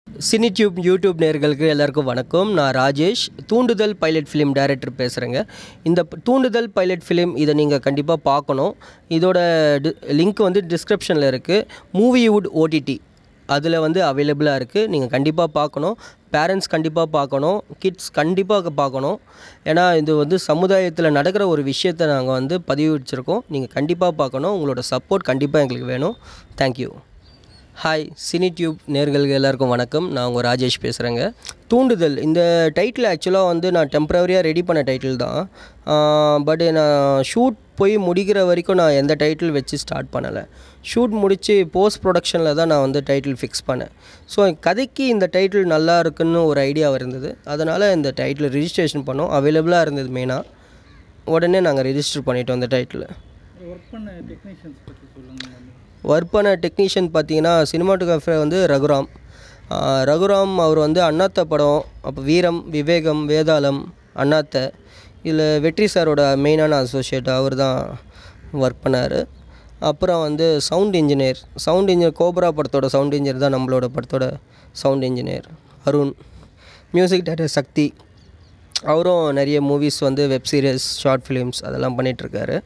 CineTube YouTube நேயர்களுக்கு எல்லாருக்கும் வணக்கம். நான் ராஜேஷ், தூண்டுதல் பைலட் ஃபிலிம் டைரக்டர் பேசுகிறேங்க. இந்த தூண்டுதல் பைலட் ஃபிலிம் இதை நீங்கள் கண்டிப்பாக பார்க்கணும். இதோட லிங்க் வந்து டிஸ்கிரிப்ஷனில் இருக்குது. மூவிவுட் ஓடிடி அதில் வந்து அவைலபிளாக இருக்குது. நீங்கள் கண்டிப்பாக பார்க்கணும். பேரண்ட்ஸ் கண்டிப்பாக பார்க்கணும். கிட்ஸ் கண்டிப்பாக பார்க்கணும். ஏன்னா இது வந்து சமுதாயத்தில் நடக்கிற ஒரு விஷயத்தை நாங்கள் வந்து பதிவு வச்சுருக்கோம். நீங்கள் கண்டிப்பாக பார்க்கணும். உங்களோட சப்போர்ட் கண்டிப்பாக எங்களுக்கு வேணும். தேங்க்யூ. ஹாய் சினிடியூப் நேயர்களுக்கு எல்லாருக்கும் வணக்கம். நான் உங்கள் ராஜேஷ் பேசுகிறேங்க. தூண்டுதல் இந்த டைட்டில் ஆக்சுவலாக வந்து நான் டெம்ப்ரவரியாக ரெடி பண்ண டைட்டில் தான். பட் நான் ஷூட் போய் முடிக்கிற வரைக்கும் நான் எந்த டைட்டில் வச்சு ஸ்டார்ட் பண்ணலை. ஷூட் முடித்து போஸ்ட் ப்ரொடக்ஷனில் தான் நான் வந்து டைட்டில் ஃபிக்ஸ் பண்ணேன். ஸோ கதைக்கு இந்த டைட்டில் நல்லா இருக்குன்னு ஒரு ஐடியா இருந்தது. அதனால் இந்த டைட்டில் ரிஜிஸ்ட்ரேஷன் பண்ணோம். அவைலபிளாக இருந்தது மெயினாக. உடனே நாங்கள் ரிஜிஸ்டர் பண்ணிட்டோம் இந்த டைட்டில். ஒர்க் பண்ண டெக்னீஷியன் பார்த்தீங்கன்னா சினிமாட்டோகிராஃபர் வந்து ரகுராம் அவர் வந்து அண்ணாத்த படம், அப்போ வீரம், விவேகம், வேதாளம், அண்ணாத்த இதில் வெற்றி சாரோட மெயினான அசோசியேட் அவர் தான் ஒர்க் பண்ணார். அப்புறம் வந்து சவுண்ட் இன்ஜினியர் கோப்ரா படத்தோட சவுண்ட் இன்ஜினியர் தான் நம்மளோட படத்தோட sound engineer Arun. Music director Shakti, அவரும் நிறைய மூவிஸ் வந்து வெப் சீரிஸ், ஷார்ட் ஃபிலிம்ஸ் அதெல்லாம் பண்ணிகிட்ருக்காரு.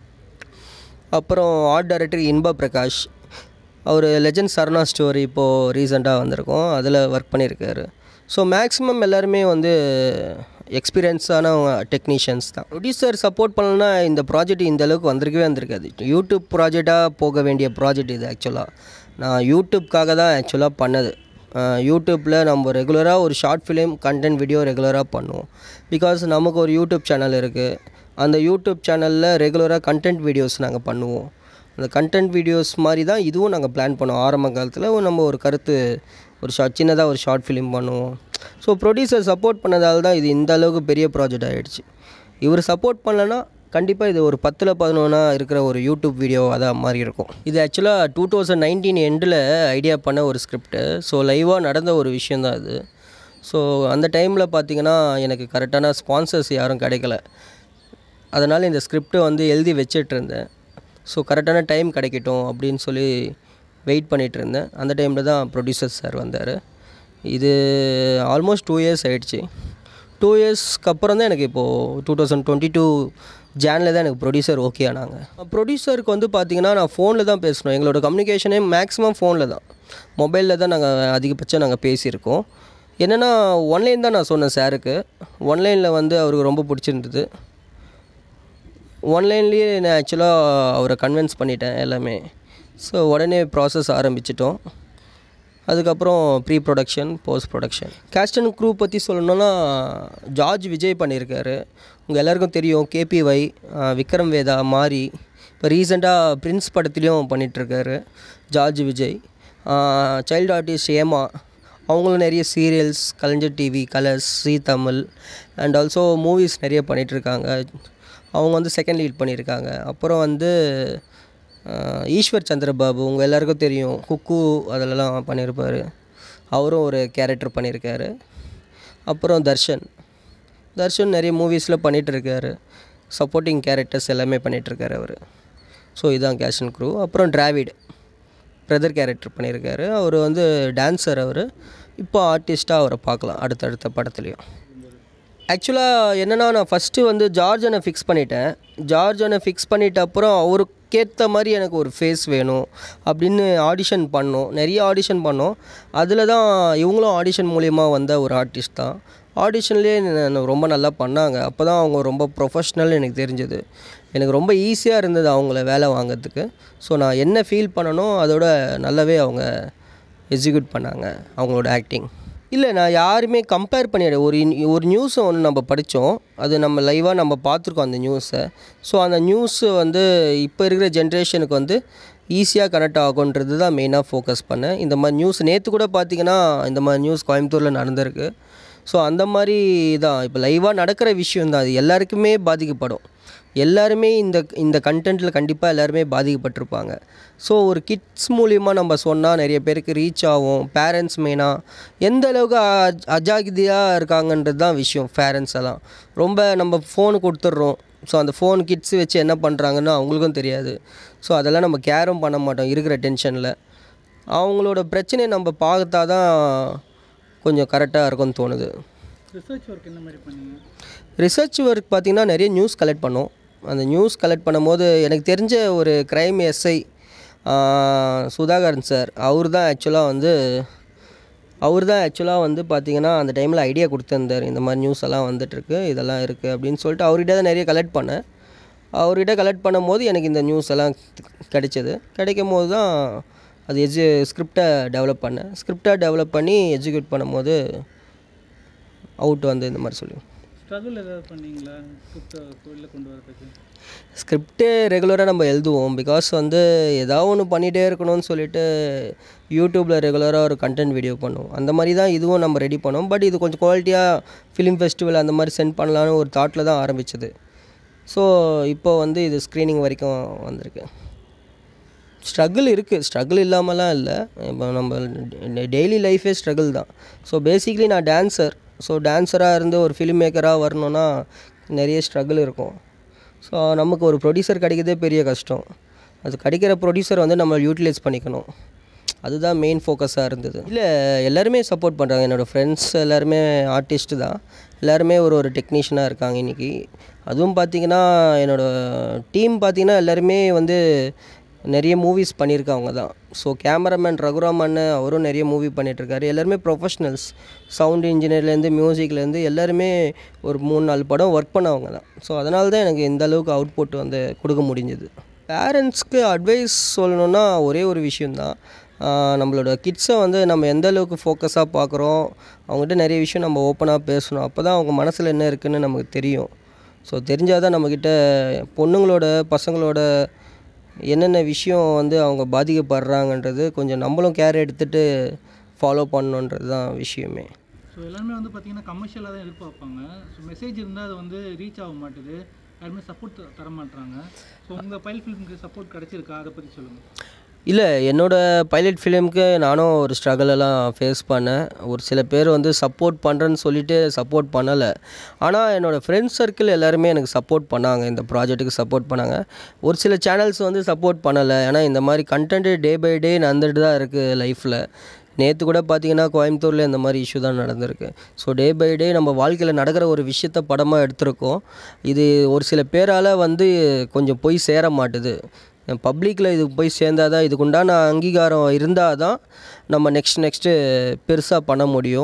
அப்புறம் ஆர்ட் டைரக்டர் இன்பா பிரகாஷ், அவர் லெஜண்ட் சரணா ஸ்டோரி இப்போது ரீசெண்டாக வந்திருக்கோம், அதில் ஒர்க் பண்ணியிருக்காரு. ஸோ மேக்ஸிமம் எல்லாருமே வந்து எக்ஸ்பீரியன்ஸான டெக்னீஷியன்ஸ் தான். ப்ரொடியூசர் சப்போர்ட் பண்ணலன்னா இந்த ப்ராஜெக்ட் இந்த அளவுக்கு வந்திருக்காது. யூடியூப் ப்ராஜெக்டாக போக வேண்டிய ப்ராஜெக்ட் இது. ஆக்சுவலாக நான் யூடியூப்காக தான் ஆக்சுவலாக பண்ணது. யூடியூப்பில் நம்ம ரெகுலராக ஒரு ஷார்ட் ஃபிலிம் கண்டென்ட் வீடியோ ரெகுலராக பண்ணுவோம். பிகாஸ் நமக்கு ஒரு யூடியூப் சேனல் இருக்குது. அந்த யூடியூப் சேனலில் ரெகுலராக கண்டென்ட் வீடியோஸ் நாங்கள் பண்ணுவோம். அந்த கண்டென்ட் வீடியோஸ் மாதிரி தான் இதுவும் நாங்கள் பிளான் பண்ணுவோம். ஆரம்ப காலத்தில் நம்ம ஒரு சின்னதாக ஒரு ஷார்ட் ஃபிலிம் பண்ணுவோம். ஸோ ப்ரொடியூசர் சப்போர்ட் பண்ணதால் தான் இது இந்த அளவுக்கு பெரிய ப்ராஜெக்ட் ஆகிடுச்சு. இவர் சப்போர்ட் பண்ணலன்னா கண்டிப்பாக இது ஒரு 10-11 இருக்கிற ஒரு யூடியூப் வீடியோ அதான் மாதிரி இருக்கும். இது ஆக்சுவலாக 2019 எண்டில் ஐடியா பண்ண ஒரு ஸ்கிரிப்டு. ஸோ லைவாக நடந்த ஒரு விஷயந்தான் இது. ஸோ அந்த டைமில் பார்த்திங்கன்னா எனக்கு கரெக்டான ஸ்பான்சர்ஸ் யாரும் கிடைக்கல. அதனால் இந்த ஸ்கிரிப்டை வந்து எழுதி வச்சிட்ருந்தேன். ஸோ கரெக்டான டைம் கிடைக்கட்டும் அப்படின்னு சொல்லி வெயிட் பண்ணிகிட்ருந்தேன். அந்த டைமில் தான் ப்ரொடியூசர் சார் வந்தார். இது ஆல்மோஸ்ட் 2 இயர்ஸ் ஆகிடுச்சு. 2 இயர்ஸ்க்கு அப்புறம் தான் எனக்கு இப்போது 2022 ஜானில் தான் எனக்கு ப்ரொடியூசர் ஓகே ஆனாங்க. ப்ரொடியூசருக்கு வந்து பார்த்திங்கன்னா நான் ஃபோனில் தான் பேசணும். எங்களோட கம்யூனிகேஷனே மேக்ஸிமம் ஃபோனில் தான், மொபைலில் தான் நாங்கள் அதிகபட்சம் நாங்கள் பேசியிருக்கோம். என்னென்னா ஒன்லைன் தான் நான் சொன்னேன் சாருக்கு. ஒன்லைனில் வந்து அவருக்கு ரொம்ப பிடிச்சிருந்தது. ஒன்லைன்லேயே நான் ஆக்சுவலாக அவரை கன்வின்ஸ் பண்ணிட்டேன் எல்லாமே. ஸோ உடனே ப்ராசஸ் ஆரம்பிச்சிட்டோம். அதுக்கப்புறம் pre production, post production. Cast and crew பற்றி சொல்லணுன்னா விஜய் பண்ணியிருக்காரு. உங்கள் எல்லாேருக்கும் தெரியும். KPY, விக்ரம் வேதா, மாரி, இப்போ ரீசெண்டாக பிரின்ஸ் படத்துலேயும் பண்ணிகிட்ருக்காரு விஜய். சைல்டு ஆர்டிஸ்ட் ஹேமா, அவங்களும் நிறைய serials, Kalaignar TV, Colors, Zee Tamil and also movies நிறைய பண்ணிகிட்ருக்காங்க. அவங்க வந்து செகண்ட் லீட் பண்ணியிருக்காங்க. அப்புறம் வந்து ஈஸ்வர் சந்திர பாபு, உங்கள் எல்லாேருக்கும் தெரியும், குக்கு அதிலலாம் பண்ணியிருப்பார். அவரும் ஒரு கேரக்டர் பண்ணியிருக்காரு. அப்புறம் தர்ஷன் நிறைய மூவிஸில் பண்ணிகிட்ருக்காரு. சப்போர்ட்டிங் கேரக்டர்ஸ் எல்லாமே பண்ணிகிட்ருக்காரு அவர். ஸோ இதுதான் கேஸ்ட் அண்ட் க்ரூ. அப்புறம் டிராவிட் பிரதர் கேரக்டர் பண்ணியிருக்காரு. அவர் வந்து டான்ஸர். அவர் இப்போ ஆர்டிஸ்ட்டாக அவரை பார்க்கலாம் அடுத்தடுத்த படத்துலேயும். ஆக்சுவலாக என்னென்னா நான் ஃபஸ்ட்டு வந்து ஜார்ஜனை ஃபிக்ஸ் பண்ணிட்ட அப்புறம் அவருக்கேற்ற மாதிரி எனக்கு ஒரு ஃபேஸ் வேணும் அப்படின்னு ஆடிஷன் பண்ணோம். நிறைய ஆடிஷன் பண்ணோம். அதில் தான் இவங்களும் ஆடிஷன் மூலிமா வந்த ஒரு ஆர்டிஸ்ட் தான். ஆடிஷன்லேயே ரொம்ப நல்லா பண்ணாங்க. அப்போ தான் அவங்க ரொம்ப ப்ரொஃபஷ்னல் எனக்கு தெரிஞ்சது. எனக்கு ரொம்ப ஈஸியாக இருந்தது அவங்கள வேலை வாங்கிறதுக்கு. ஸோ நான் என்ன ஃபீல் பண்ணணும் அதோட நல்லாவே அவங்க எக்ஸிக்யூட் பண்ணாங்க அவங்களோட ஆக்டிங். இல்லை, நான் யாருமே கம்பேர் பண்ணிட ஒரு நியூஸை ஒன்று நம்ம படித்தோம். அது நம்ம லைவாக நம்ம பார்த்துருக்கோம் அந்த நியூஸை. ஸோ அந்த நியூஸு வந்து இப்போ இருக்கிற ஜென்ரேஷனுக்கு வந்து ஈஸியாக கனெக்ட் ஆகுன்றது தான் மெயினாக ஃபோக்கஸ் பண்ணேன். இந்த மாதிரி நியூஸ் நேற்று கூட பார்த்திங்கன்னா இந்த மாதிரி நியூஸ் கோயம்புத்தூரில் நடந்திருக்கு. ஸோ அந்த மாதிரி தான் இப்போ லைவாக நடக்கிற விஷயந்தான். அது எல்லாருக்குமே பாதிக்கப்படும். எல்லாருமே இந்த கண்டென்ட்டில் கண்டிப்பாக எல்லாருமே பாதிக்கப்பட்டிருப்பாங்க. ஸோ ஒரு கிட்ஸ் மூலிமா நம்ம சொன்னால் நிறைய பேருக்கு ரீச் ஆகும். பேரண்ட்ஸ் மெயினாக எந்த அளவுக்கு அஜாகிரதையாக இருக்காங்கன்றது தான் விஷயம். பேரண்ட்ஸ் எல்லாம் ரொம்ப நம்ம ஃபோனு கொடுத்துட்றோம். ஸோ அந்த ஃபோன் கிட்ஸ் வச்சு என்ன பண்ணுறாங்கன்னு அவங்களுக்கும் தெரியாது. ஸோ அதெல்லாம் நம்ம கேரும் பண்ண மாட்டோம் இருக்கிற டென்ஷனில். அவங்களோட பிரச்சனையை நம்ம பார்த்தா தான் கொஞ்சம் கரெக்டாக இருக்கும்னு தோணுது. ரிசர்ச் ஒர்க் என்ன மாதிரி பண்ணீங்க? ரிசர்ச் ஒர்க் பார்த்திங்கன்னா நிறைய நியூஸ் கலெக்ட் பண்ணோம். அந்த நியூஸ் கலெக்ட் பண்ணும்போது எனக்கு தெரிஞ்ச ஒரு க்ரைம் எஸ்ஐ சுதாகரன் சார் அவர் தான் ஆக்சுவலாக வந்து பார்த்திங்கன்னா அந்த டைமில் ஐடியா கொடுத்துருந்தார். இந்த மாதிரி நியூஸ் எல்லாம் வந்துட்டுருக்கு, இதெல்லாம் இருக்குது அப்படின்னு சொல்லிட்டு அவர்கிட்ட தான் நிறைய கலெக்ட் பண்ணேன். அவர்கிட்ட கலெக்ட் பண்ணும்போது எனக்கு இந்த நியூஸ் எல்லாம் கிடைச்சது. கிடைக்கும் போது தான் அது ஸ்கிரிப்டை டெவலப் பண்ணி எக்ஸிக்யூட் பண்ணும்போது அவுட் வந்து இந்த மாதிரி சொல்லி. ஸ்ட்ரகிள் ஏதாவது பண்ணீங்களா ஸ்கிரிப்டை கொண்டு வரதுக்கு? ஸ்கிரிப்டே ரெகுலராக நம்ம எழுதுவோம். பிகாஸ் வந்து ஏதாவது ஒன்று பண்ணிகிட்டே இருக்கணும்னு சொல்லிட்டு யூடியூப்பில் ரெகுலராக ஒரு கண்டென்ட் வீடியோ பண்ணுவோம். அந்த மாதிரி தான் இதுவும் நம்ம ரெடி பண்ணோம். பட் இது கொஞ்சம் குவாலிட்டியாக ஃபிலிம் ஃபெஸ்டிவல் அந்த மாதிரி சென்ட் பண்ணலான்னு ஒரு தாட்டில் தான் ஆரம்பிச்சது. ஸோ இப்போ வந்து இது ஸ்க்ரீனிங் வரைக்கும் வந்திருக்கு. ஸ்ட்ரகிள் இருக்குது, ஸ்ட்ரகிள் இல்லாமலாம் இல்லை. இப்போ நம்ம டெய்லி லைஃபே ஸ்ட்ரகிள் தான். ஸோ பேசிக்லி நான் டான்ஸர். ஸோ டான்ஸராக இருந்து ஒரு ஃபிலிம் மேக்கராக வரணுன்னா நிறைய ஸ்ட்ரகிள் இருக்கும். ஸோ நமக்கு ஒரு ப்ரொடியூசர் கிடைக்கிறதே பெரிய கஷ்டம். அது கிடைக்கிற ப்ரொடியூசர் வந்து நம்ம யூட்டிலைஸ் பண்ணிக்கணும். அதுதான் மெயின் ஃபோக்கஸாக இருந்தது. இல்லை, எல்லாருமே சப்போர்ட் பண்ணுறாங்க. என்னோடய ஃப்ரெண்ட்ஸ் எல்லாருமே ஆர்டிஸ்ட்டு தான். எல்லாருமே ஒரு டெக்னீஷியனாக இருக்காங்க இன்றைக்கி. அதுவும் பார்த்திங்கன்னா என்னோடய டீம் பார்த்திங்கன்னா எல்லாருமே வந்து நிறைய மூவிஸ் பண்ணியிருக்காங்க தான். ஸோ கேமராமேன் ரகு ராம் அண்ணன் அவரும் நிறைய மூவி பண்ணிகிட்ருக்காரு. எல்லாருமே ப்ரொஃபஷ்னல்ஸ். சவுண்ட் இன்ஜினியர்லேருந்து மியூசிக்லேருந்து எல்லாருமே ஒரு 3-4 படம் ஒர்க் பண்ணவங்க தான். ஸோ அதனால தான் எனக்கு இந்த அளவுக்கு அவுட்புட் வந்து கொடுக்க முடிஞ்சது. பேரண்ட்ஸ்க்கு அட்வைஸ் சொல்லணுன்னா ஒரே ஒரு விஷயந்தான். நம்மளோட கிட்ஸை வந்து நம்ம எந்த அளவுக்கு ஃபோக்கஸாக பார்க்குறோம், அவங்ககிட்ட நிறைய விஷயம் நம்ம ஓப்பனாக பேசணும். அப்போ தான் அவங்க மனசில் என்ன இருக்குதுன்னு நமக்கு தெரியும். ஸோ தெரிஞ்சால் தான் நம்மக்கிட்ட பொண்ணுங்களோட பசங்களோட என்னென்ன விஷயம் வந்து அவங்க பாதிக்கப்படுறாங்கன்றது கொஞ்சம் நம்மளும் கேர் எடுத்துகிட்டு ஃபாலோ பண்ணணுன்றது தான் விஷயமே. ஸோ எல்லாருமே வந்து பார்த்திங்கன்னா கமர்ஷியலாக தான் எதிர்பார்ப்பாங்க. ஸோ மெசேஜ் இருந்தால் அது வந்து ரீச் ஆக மாட்டுது, யாருமே சப்போர்ட் தர மாட்டுறாங்க. ஸோ உங்கள் பைலட் ஃபிலிமுக்கு சப்போர்ட் கிடச்சிருக்கா, அதை பற்றி சொல்லுங்கள். இல்லை, என்னோடய பைலட் ஃபிலிமுக்கு நானும் ஒரு ஸ்ட்ரகிளெல்லாம் ஃபேஸ் பண்ணேன். ஒரு சில பேர் வந்து சப்போர்ட் பண்ணுறேன்னு சொல்லிவிட்டு சப்போர்ட் பண்ணலை. ஆனால் என்னோடய ஃப்ரெண்ட்ஸ் சர்க்கிள் எல்லாருமே எனக்கு சப்போர்ட் பண்ணாங்க, இந்த ப்ராஜெக்ட்டுக்கு சப்போர்ட் பண்ணாங்க. ஒரு சில சேனல்ஸ் வந்து சப்போர்ட் பண்ணலை. ஏன்னா இந்த மாதிரி கண்டென்ட்டு டே பை டே நடந்துட்டு தான் இருக்குது லைஃப்பில். நேற்று கூட பார்த்திங்கன்னா கோயம்புத்தூரில் இந்த மாதிரி இஷ்யூ தான் நடந்திருக்கு. ஸோ டே பை டே நம்ம வாழ்க்கையில் நடக்கிற ஒரு விஷயத்த படமாக எடுத்திருக்கோம். இது ஒரு சில பேரால் வந்து கொஞ்சம் போய் சேர மாட்டுது. பப்ளிக்கில் இது போய் சேர்ந்தால் தான், இதுக்கு உண்டான அங்கீகாரம் இருந்தால் தான் நம்ம நெக்ஸ்ட்டு பெருசாக பண்ண முடியும்.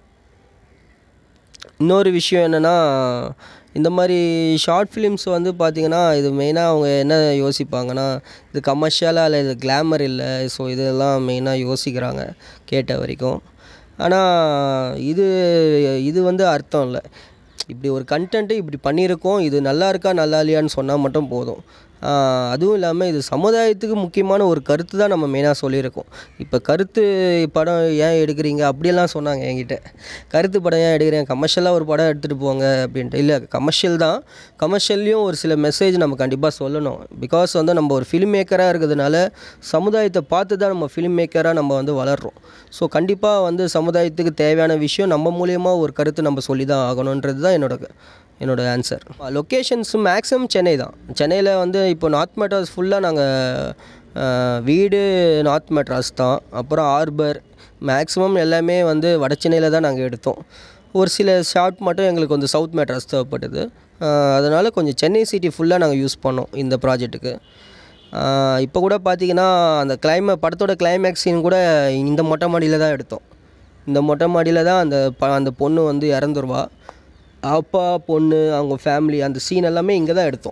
இன்னொரு விஷயம் என்னென்னா, இந்த மாதிரி ஷார்ட் ஃபிலிம்ஸ் வந்து பார்த்திங்கன்னா இது மெயினாக அவங்க என்ன யோசிப்பாங்கன்னா, இது கமர்ஷியலாக இல்லை, இது கிளாமர் இல்லை. ஸோ இதெல்லாம் மெயினாக யோசிக்கிறாங்க கேட்ட வரைக்கும். ஆனால் இது வந்து அர்த்தம் இல்லை. இப்படி ஒரு கண்டென்ட்டு இப்படி பண்ணியிருக்கோம், இது நல்லா இருக்கா நல்லா இல்லையான்னு சொன்னால் மட்டும் போதும். அதுவும் இல்லாமல் இது சமுதாயத்துக்கு முக்கியமான ஒரு கருத்து தான் நம்ம மெயினாக சொல்லியிருக்கோம். இப்போ கருத்து படம் ஏன் எடுக்கிறீங்க அப்படியெல்லாம் சொன்னாங்க என்கிட்ட. கருத்து படம் ஏன் எடுக்கிறேன், கமர்ஷியலாக ஒரு படம் எடுத்துகிட்டு போங்க அப்படின்ட்டு. இல்லை, கமர்ஷியல் தான். கமர்ஷியல்லையும் ஒரு சில மெசேஜ் நம்ம கண்டிப்பாக சொல்லணும். பிகாஸ் வந்து நம்ம ஒரு ஃபிலிம் மேக்கராக இருக்கிறதுனால சமுதாயத்தை பார்த்து தான் நம்ம ஃபிலிம் மேக்கராக நம்ம வந்து வளர்கிறோம். ஸோ கண்டிப்பாக வந்து சமுதாயத்துக்கு தேவையான விஷயம் நம்ம மூலியமாக ஒரு கருத்து நம்ம சொல்லி தான் ஆகணுன்றது தான் என்னோட ஆன்சர். லொக்கேஷன்ஸ் மேக்ஸிமம் சென்னை தான். சென்னையில் வந்து இப்போ நார்த் மெட்ராஸ் ஃபுல்லாக நாங்கள் வீடு நார்த் மெட்ராஸ் தான். அப்புறம் ஆர்பர் மேக்ஸிமம் எல்லாமே வந்து வட சென்னையில் தான் நாங்கள் எடுத்தோம். ஒரு சில ஷார்ட் மட்டும் எங்களுக்கு வந்து சவுத் மெட்ராஸ் தேவைப்பட்டது. அதனால் கொஞ்சம் சென்னை சிட்டி ஃபுல்லாக நாங்கள் யூஸ் பண்ணோம் இந்த ப்ராஜெக்ட்டுக்கு. இப்போ கூட பார்த்திங்கன்னா அந்த படத்தோட கிளைமேக்ஸ் சீன் கூட இந்த மொட்டை மாடியில் தான் எடுத்தோம். இந்த மொட்டை மாடியில் தான் அந்த பொண்ணு வந்து இறந்துருவா. அப்பா பொண்ணு அவங்க ஃபேமிலி அந்த சீன் எல்லாமே இங்கே தான் எடுத்தோம்.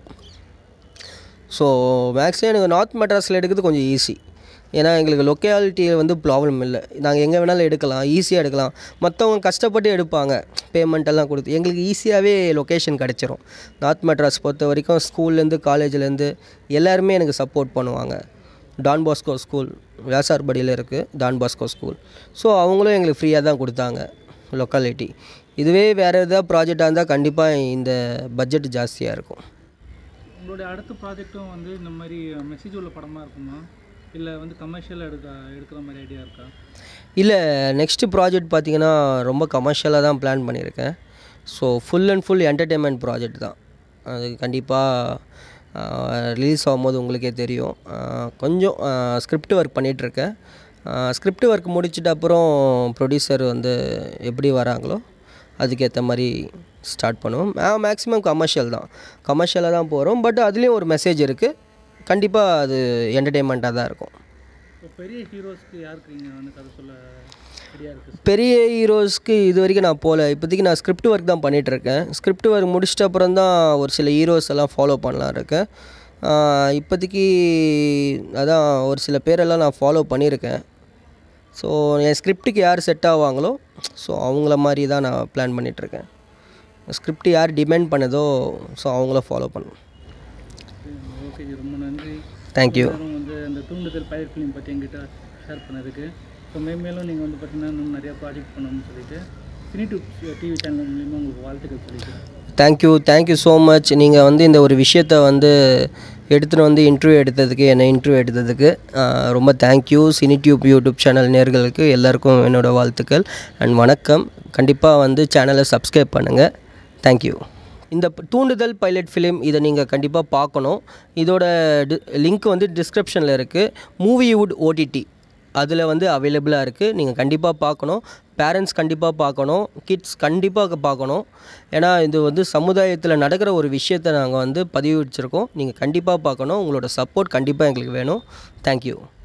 ஸோ மேக்ஸிமம் எனக்கு நார்த் மெட்ராஸில் எடுக்கிறது கொஞ்சம் ஈஸி. ஏன்னா எங்களுக்கு லொக்காலிட்டியில் வந்து ப்ராப்ளம் இல்லை. நாங்கள் எங்கே வேணாலும் எடுக்கலாம், ஈஸியாக எடுக்கலாம். மற்றவங்க கஷ்டப்பட்டு எடுப்பாங்க, பேமெண்ட்டெல்லாம் கொடுத்து. எங்களுக்கு ஈஸியாகவே லொக்கேஷன் கிடச்சிரும். நார்த் மெட்ராஸ் பொறுத்த வரைக்கும் ஸ்கூல்லேருந்து காலேஜ்லேருந்து எல்லாருமே எனக்கு சப்போர்ட் பண்ணுவாங்க. டான் பாஸ்கோ ஸ்கூல் வியாசார்படியில் இருக்குது, டான் பாஸ்கோ ஸ்கூல். ஸோ அவங்களும் எங்களுக்கு ஃப்ரீயாக தான் கொடுத்தாங்க லொக்காலிட்டி. இதுவே வேறு எதாவது ப்ராஜெக்டாக இருந்தால் கண்டிப்பாக இந்த பட்ஜெட் ஜாஸ்தியாக இருக்கும். உங்களுடைய அடுத்த ப்ராஜெக்ட்டும் வந்து இந்த மாதிரி மெசேஜ் உள்ள படமாக இருக்குமா, இல்லை வந்து கமர்ஷியலாக எடுக்கிற மாதிரி ஐடியா இருக்கா? இல்லை, நெக்ஸ்ட்டு ப்ராஜெக்ட் பார்த்திங்கன்னா ரொம்ப கமர்ஷியலாக தான் பிளான் பண்ணியிருக்கேன். So full and full entertainment project தான். அது கண்டிப்பாக ரிலீஸ் ஆகும்போது உங்களுக்கே தெரியும். கொஞ்சம் ஸ்கிரிப்ட் ஒர்க் பண்ணிகிட்ருக்கேன். ஸ்கிரிப்ட் ஒர்க் முடிச்சிட்ட அப்புறம் ப்ரொடியூசர் வந்து எப்படி வராங்களோ அதுக்கேற்ற மாதிரி ஸ்டார்ட் பண்ணுவோம். மேக்ஸிமம் கமர்ஷியலாக தான் போகிறோம். பட் அதுலேயும் ஒரு மெசேஜ் இருக்குது. கண்டிப்பாக அது என்டர்டெயின்மெண்ட்டாக தான் இருக்கும். பெரிய ஹீரோஸ்க்கு யாருக்கு நீங்கள் வந்து கதை சொல்ல ரெடியாக இருக்குது? பெரிய ஹீரோஸ்க்கு இது வரைக்கும் நான் போகல. இப்போதைக்கு நான் ஸ்கிரிப்ட் ஒர்க் தான் பண்ணிகிட்ருக்கேன். ஸ்கிரிப்ட் ஒர்க் முடிச்சிட்ட அப்புறம் தான் ஒரு சில ஹீரோஸ் எல்லாம் ஃபாலோ பண்ணலாம் இருக்கேன். இப்போதைக்கு அதான் ஒரு சில பேரெல்லாம் நான் ஃபாலோ பண்ணியிருக்கேன். ஸோ என் ஸ்கிரிப்டுக்கு யார் செட் ஆவாங்களோ ஸோ அவங்கள மாதிரி தான் நான் பிளான் பண்ணிகிட்ருக்கேன். ஸ்கிரிப்ட் யார் டிமாண்ட் பண்ணுதோ ஸோ அவங்கள ஃபாலோ பண்ணுவேன். ஓகே, ரொம்ப நன்றி. தேங்க்யூ. வந்து அந்த தூண்டுதல் பைலட் ஃபிலிம் பற்றி என்கிட்ட ஷேர் பண்ணதுக்கு. ஸோ மேலும் நீங்கள் வந்து பார்த்திங்கன்னா இன்னும் நிறையா ப்ராஜெக்ட் பண்ணணும்னு சொல்லிட்டு டிவி சேனல் மூலிமா உங்களுக்கு வாழ்த்துக்கள் சொல்லிட்டு. Thank you so much. நீங்கள் வந்து இந்த ஒரு விஷயத்தை வந்து எடுத்துகிட்டு வந்து இன்டர்வியூ எடுத்ததுக்கு ரொம்ப தேங்க்யூ. யூடியூப் சேனல் நேயர்களுக்கு எல்லாருக்கும் என்னோடய வாழ்த்துக்கள் அண்ட் வணக்கம். கண்டிப்பாக வந்து சேனலை சப்ஸ்கிரைப் பண்ணுங்கள். தேங்க்யூ. இந்த தூண்டுதல் பைலட் ஃபிலிம் இதை நீங்கள் கண்டிப்பாக பார்க்கணும். இதோட லிங்க் வந்து டிஸ்கிரிப்ஷனில் இருக்குது. மூவிவுட் OTT அதில் வந்து அவைலபிளாக இருக்குது. நீங்கள் கண்டிப்பாக பார்க்கணும். பேரண்ட்ஸ் கண்டிப்பாக பார்க்கணும். கிட்ஸ் கண்டிப்பாக பார்க்கணும். ஏன்னா இது வந்து சமுதாயத்தில் நடக்கிற ஒரு விஷயத்தை நாங்கள் வந்து பதிவு வச்சுருக்கோம். நீங்கள் கண்டிப்பாக பார்க்கணும். உங்களோட சப்போர்ட் கண்டிப்பாக எங்களுக்கு வேணும். தேங்க்யூ.